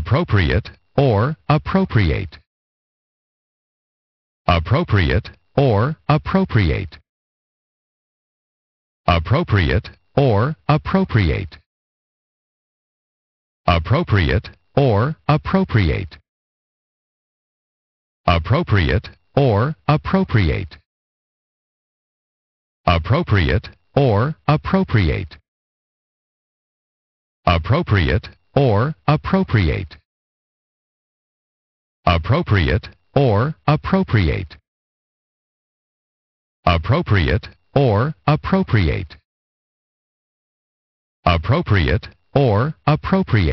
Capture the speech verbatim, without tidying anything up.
Appropriate or appropriate. Appropriate or appropriate. Appropriate or appropriate. Appropriate or appropriate. Appropriate or appropriate. Appropriate or appropriate. Appropriate or appropriate. Appropriate or appropriate. Appropriate or appropriate. Appropriate or appropriate.